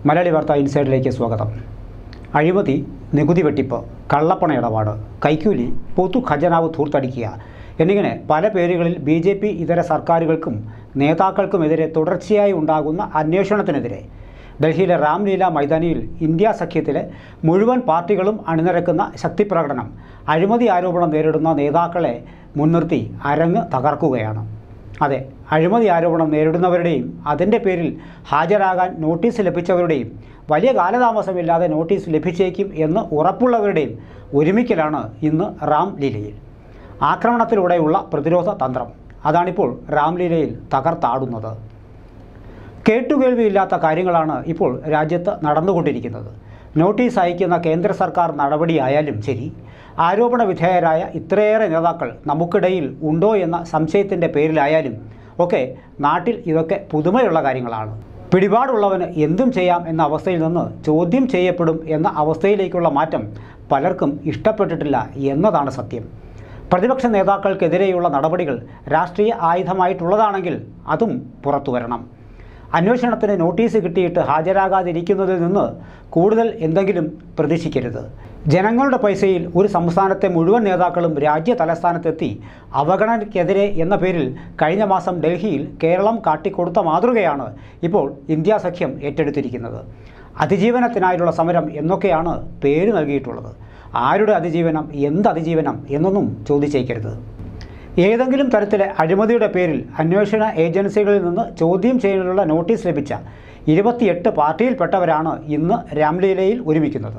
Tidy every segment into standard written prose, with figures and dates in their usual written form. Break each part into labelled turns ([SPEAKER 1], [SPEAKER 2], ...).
[SPEAKER 1] മലയാളി വാർത്ത ഇൻസൈഡിലേക്ക് സ്വാഗതം. അഴിമതി, നികുതി വെട്ടിപ്പ്, കള്ളപ്പണ ഇടപാട്, കൈക്കൂലി, പൊതു ഖജനാവ് ധൂർത്തടിക്കുക എന്നിങ്ങനെ പല പേരുകളിൽ BJP ഇതര സർക്കാരുകൾക്കും നേതാക്കൾക്കുമെതിരെ തുടർച്ചയായി ഉണ്ടാകുന്ന അന്വേഷണത്തിനെതിരെ ഡൽഹിയിലെ രാംലീല മൈതാനിയിൽ ഇന്ത്യ സഖ്യത്തിലെ മുഴുവൻ പാർട്ടികളും അണിനിരക്കുന്ന ശക്തിപ്രകടനം അഴിമതി ആരോപണം നേരിടുന്ന നേതാക്കളെ മുൻനിർത്തി അരങ്ങ് തകർക്കുകയാണ്. അതെ, അഴിമതി ആരോപണം നേരിടുന്നവരുടെയും അതിൻ്റെ പേരിൽ ഹാജരാകാൻ നോട്ടീസ് ലഭിച്ചവരുടെയും വലിയ കാലതാമസമില്ലാതെ നോട്ടീസ് ലഭിച്ചേക്കും എന്ന് ഉറപ്പുള്ളവരുടെയും ഒരുമിക്കലാണ് ഇന്ന് രാംലീലയിൽ. ആക്രമണത്തിലൂടെയുള്ള പ്രതിരോധ തന്ത്രം അതാണിപ്പോൾ രാംലീലയിൽ തകർത്താടുന്നത്. കേട്ടുകേൾവിയില്ലാത്ത കാര്യങ്ങളാണ് ഇപ്പോൾ രാജ്യത്ത് നടന്നുകൊണ്ടിരിക്കുന്നത്. നോട്ടീസ് അയക്കുന്ന കേന്ദ്ര സർക്കാർ നടപടിയായാലും ശരി, ആരോപണ വിധേയരായ ഇത്രയേറെ നേതാക്കൾ നമുക്കിടയിൽ ഉണ്ടോ എന്ന സംശയത്തിൻ്റെ പേരിലായാലും ഒക്കെ നാട്ടിൽ ഇതൊക്കെ പുതുമയുള്ള കാര്യങ്ങളാണ്. പിടിപാടുള്ളവന് എന്തും ചെയ്യാം എന്ന അവസ്ഥയിൽ നിന്ന് ചോദ്യം ചെയ്യപ്പെടും എന്ന അവസ്ഥയിലേക്കുള്ള മാറ്റം പലർക്കും ഇഷ്ടപ്പെട്ടിട്ടില്ല എന്നതാണ് സത്യം. പ്രതിപക്ഷ നേതാക്കൾക്കെതിരെയുള്ള നടപടികൾ രാഷ്ട്രീയ ആയുധമായിട്ടുള്ളതാണെങ്കിൽ അതും പുറത്തു വരണം. അന്വേഷണത്തിന് നോട്ടീസ് കിട്ടിയിട്ട് ഹാജരാകാതിരിക്കുന്നതിൽ നിന്ന് കൂടുതൽ എന്തെങ്കിലും പ്രതീക്ഷിക്കരുത്. ജനങ്ങളുടെ പൈസയിൽ ഒരു സംസ്ഥാനത്തെ മുഴുവൻ നേതാക്കളും രാജ്യ തലസ്ഥാനത്തെത്തി അവഗണനയ്ക്കെതിരെ എന്ന പേരിൽ കഴിഞ്ഞ മാസം ഡൽഹിയിൽ കേരളം കാട്ടിക്കൊടുത്ത മാതൃകയാണ് ഇപ്പോൾ ഇന്ത്യ സഖ്യം ഏറ്റെടുത്തിരിക്കുന്നത്. അതിജീവനത്തിനായുള്ള സമരം എന്നൊക്കെയാണ് പേര് നൽകിയിട്ടുള്ളത്. ആരുടെ അതിജീവനം, എന്ത് അതിജീവനം എന്നൊന്നും ചോദിച്ചേക്കരുത്. ഏതെങ്കിലും തരത്തിലെ അഴിമതിയുടെ പേരിൽ അന്വേഷണ ഏജൻസികളിൽ നിന്ന് ചോദ്യം ചെയ്യാനുള്ള നോട്ടീസ് ലഭിച്ച 28 പാർട്ടിയിൽപ്പെട്ടവരാണ് ഇന്ന് രാംലീലയിൽ ഒരുമിക്കുന്നത്.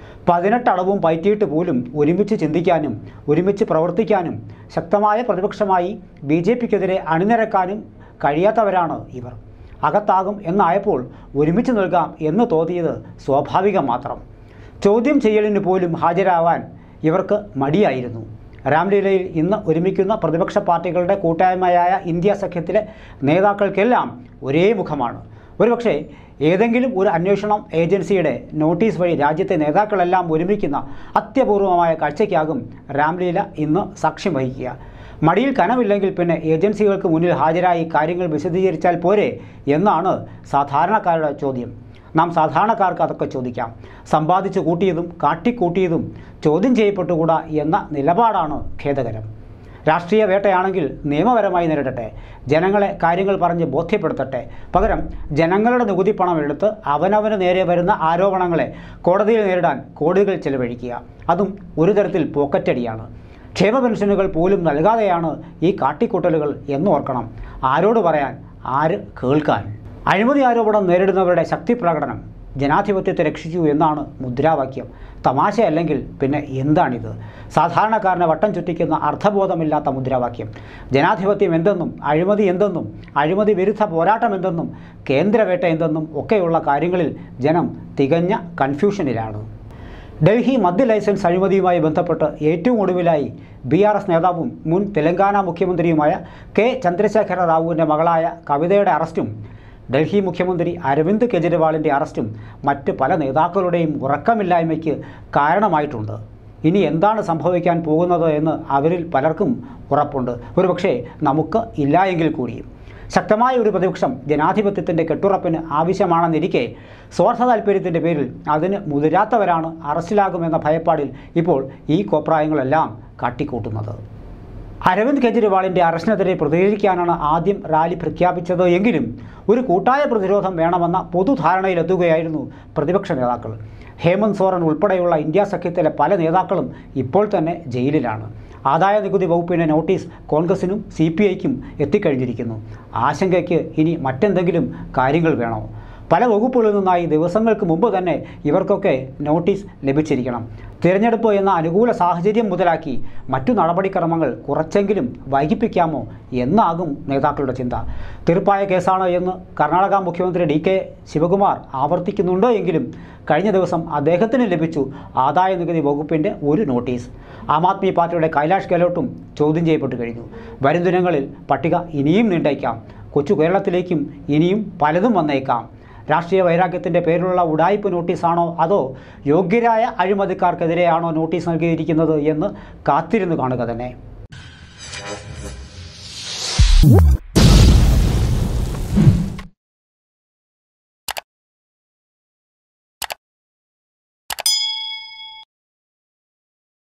[SPEAKER 1] 18 അടവും പയറ്റിയിട്ട് പോലും ഒരുമിച്ച് ചിന്തിക്കാനും ഒരുമിച്ച് പ്രവർത്തിക്കാനും ശക്തമായ പ്രതിപക്ഷമായി BJPക്കെതിരെ അണിനിരക്കാനും കഴിയാത്തവരാണ് ഇവർ. അകത്താകും എന്നായപ്പോൾ ഒരുമിച്ച് നിൽക്കാം എന്ന് തോന്നിയത് സ്വാഭാവികം മാത്രം. ചോദ്യം ചെയ്യലിന് പോലും ഹാജരാവാൻ ഇവർക്ക് മടിയായിരുന്നു. രാംലീലയിൽ ഇന്ന് ഒരുമിക്കുന്ന പ്രതിപക്ഷ പാർട്ടികളുടെ കൂട്ടായ്മയായ ഇന്ത്യ സഖ്യത്തിലെ നേതാക്കൾക്കെല്ലാം ഒരേ മുഖമാണ്. ഒരുപക്ഷെ ഏതെങ്കിലും ഒരു അന്വേഷണം ഏജൻസിയുടെ നോട്ടീസ് വഴി രാജ്യത്തെ നേതാക്കളെല്ലാം ഒരുമിക്കുന്ന അത്യപൂർവമായ കാഴ്ചയ്ക്കാകും രാംലീല ഇന്ന് സാക്ഷ്യം വഹിക്കുക. മടിയിൽ കനമില്ലെങ്കിൽ പിന്നെ ഏജൻസികൾക്ക് മുന്നിൽ ഹാജരായി കാര്യങ്ങൾ വിശദീകരിച്ചാൽ പോരെ എന്നാണ് സാധാരണക്കാരുടെ ചോദ്യം. നാം സാധാരണക്കാർക്ക് അതൊക്കെ ചോദിക്കാം. സമ്പാദിച്ചു കൂട്ടിയതും കാട്ടിക്കൂട്ടിയതും ചോദ്യം ചെയ്യപ്പെട്ടുകൂടാ എന്ന നിലപാടാണ് ഖേദകരം. രാഷ്ട്രീയ വേട്ടയാണെങ്കിൽ നിയമപരമായി നേരിടട്ടെ, ജനങ്ങളെ കാര്യങ്ങൾ പറഞ്ഞ് ബോധ്യപ്പെടുത്തട്ടെ. പകരം ജനങ്ങളുടെ നികുതി പണം എടുത്ത് അവനവന് നേരെ വരുന്ന ആരോപണങ്ങളെ കോടതിയിൽ നേരിടാൻ കോടികൾ ചെലവഴിക്കുക, അതും ഒരു തരത്തിൽ പോക്കറ്റടിയാണ്. ക്ഷേമ പെൻഷനുകൾ പോലും നൽകാതെയാണ് ഈ കാട്ടിക്കൂട്ടലുകൾ എന്നോർക്കണം. ആരോട് പറയാൻ, ആര് കേൾക്കാൻ? അഴിമതി ആരോപണം നേരിടുന്നവരുടെ ശക്തി പ്രകടനം ജനാധിപത്യത്തെ രക്ഷിക്കൂ എന്നാണ് മുദ്രാവാക്യം. തമാശയല്ലെങ്കിൽ പിന്നെ എന്താണിത്? സാധാരണക്കാരനെ വട്ടം ചുറ്റിക്കുന്ന അർത്ഥബോധമില്ലാത്ത മുദ്രാവാക്യം. ജനാധിപത്യം എന്തെന്നും അഴിമതി എന്തെന്നും അഴിമതി വിരുദ്ധ പോരാട്ടം എന്തെന്നും കേന്ദ്രവേട്ട എന്തെന്നും ഒക്കെയുള്ള കാര്യങ്ങളിൽ ജനം തികഞ്ഞ കൺഫ്യൂഷനിലാണ്. ഡൽഹി മദ്യ ലൈസൻസ് അഴിമതിയുമായി ബന്ധപ്പെട്ട് ഏറ്റവും ഒടുവിലായി BRS നേതാവും മുൻ തെലങ്കാന മുഖ്യമന്ത്രിയുമായ K. ചന്ദ്രശേഖര റാവുവിൻ്റെ മകളായ കവിതയുടെ അറസ്റ്റും ഡൽഹി മുഖ്യമന്ത്രി അരവിന്ദ് കെജ്രിവാളിൻ്റെ അറസ്റ്റും മറ്റ് പല നേതാക്കളുടെയും ഉറക്കമില്ലായ്മയ്ക്ക് കാരണമായിട്ടുണ്ട്. ഇനി എന്താണ് സംഭവിക്കാൻ പോകുന്നത് എന്ന് അവരിൽ പലർക്കും ഉറപ്പുണ്ട്. ഒരുപക്ഷെ നമുക്ക് ഇല്ല എങ്കിൽ കൂടിയും. ശക്തമായ ഒരു പ്രതിപക്ഷം ജനാധിപത്യത്തിൻ്റെ കെട്ടുറപ്പിന് ആവശ്യമാണെന്നിരിക്കെ സ്വാർത്ഥ താൽപ്പര്യത്തിൻ്റെ പേരിൽ അതിന് മുതിരാത്തവരാണ് അറസ്റ്റിലാകുമെന്ന ഭയപ്പാടിൽ ഇപ്പോൾ ഈ കോപ്രായങ്ങളെല്ലാം കാട്ടിക്കൂട്ടുന്നത്. അരവിന്ദ് കെജ്രിവാളിൻ്റെ അറസ്റ്റിനെതിരെ പ്രതികരിക്കാനാണ് ആദ്യം റാലി പ്രഖ്യാപിച്ചത് എങ്കിലും ഒരു കൂട്ടായ പ്രതിരോധം വേണമെന്ന പൊതുധാരണയിലെത്തുകയായിരുന്നു പ്രതിപക്ഷ നേതാക്കൾ. ഹേമന്ത് സോറൻ ഉൾപ്പെടെയുള്ള ഇന്ത്യ സഖ്യത്തിലെ പല നേതാക്കളും ഇപ്പോൾ തന്നെ ജയിലിലാണ്. ആദായ നികുതി വകുപ്പിൻ്റെ നോട്ടീസ് കോൺഗ്രസിനും CPIക്കും എത്തിക്കഴിഞ്ഞിരിക്കുന്നു. ആശങ്കയ്ക്ക് ഇനി മറ്റെന്തെങ്കിലും കാര്യങ്ങൾ വേണോ? പല വകുപ്പുകളിൽ നിന്നായി ദിവസങ്ങൾക്ക് മുമ്പ് തന്നെ ഇവർക്കൊക്കെ നോട്ടീസ് ലഭിച്ചിരിക്കണം. തിരഞ്ഞെടുപ്പ് എന്ന അനുകൂല സാഹചര്യം മുതലാക്കി മറ്റു നടപടിക്രമങ്ങൾ കുറച്ചെങ്കിലും വൈകിപ്പിക്കാമോ എന്നാകും നേതാക്കളുടെ ചിന്ത. തീർപ്പായ കേസാണ് എന്ന് കർണാടക മുഖ്യമന്ത്രി DK ശിവകുമാർ ആവർത്തിക്കുന്നുണ്ട് എങ്കിലും കഴിഞ്ഞ ദിവസം അദ്ദേഹത്തിന് ലഭിച്ചു ആദായ നികുതി വകുപ്പിൻ്റെ ഒരു നോട്ടീസ്. ആം ആദ്മി പാർട്ടിയുടെ കൈലാഷ് ഗെഹ്ലോട്ടും ചോദ്യം ചെയ്യപ്പെട്ടു കഴിഞ്ഞു. വരും ദിനങ്ങളിൽ പട്ടിക ഇനിയും നീണ്ടേക്കാം. കൊച്ചു കേരളത്തിലേക്കും ഇനിയും പലതും വന്നേക്കാം. രാഷ്ട്രീയ വൈരാഗ്യത്തിൻ്റെ പേരിലുള്ള ഉഡായിപ്പ് നോട്ടീസാണോ അതോ യോഗ്യരായ അഴിമതിക്കാർക്കെതിരെയാണോ നോട്ടീസ് നൽകിയിരിക്കുന്നത് എന്ന് കാത്തിരുന്ന് കാണുക തന്നെ.